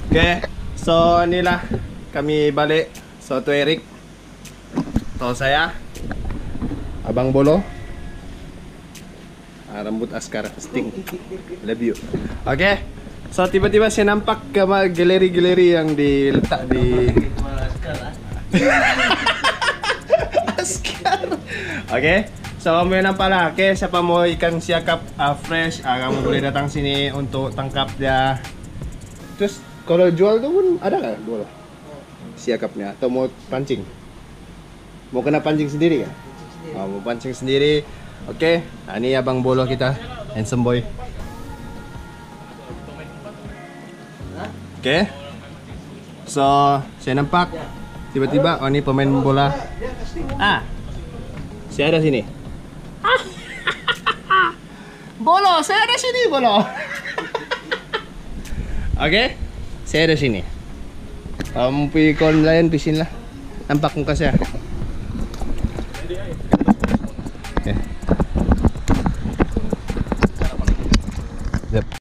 Okay, so inilah kami balik. So to Eric, to saya, Abang Bolo, rambut askar, sting, love you. Okay, so tiba-tiba saya nampak ke galeri-galeri yang diletak di askar. Okay, so kamu yang nampak lah. Okay, siapa mau ikan siakap fresh, kamu boleh datang sini untuk tangkap dia. Terus kalau jual tuh pun ada nggak jual siakapnya atau mau pancing? Mau kena pancing sendiri kan? Oh, mau pancing sendiri. Oke, nah, ini Abang Bolo kita, handsome boy. Oke, so saya nampak tiba-tiba, oh ini pemain bola. Saya ada sini. Bolo, saya ada sini Bolo. Oke, saya ada sini. Kamu pergi kau nelayan pisin lah. Nampak muka saya. Okay. Yep.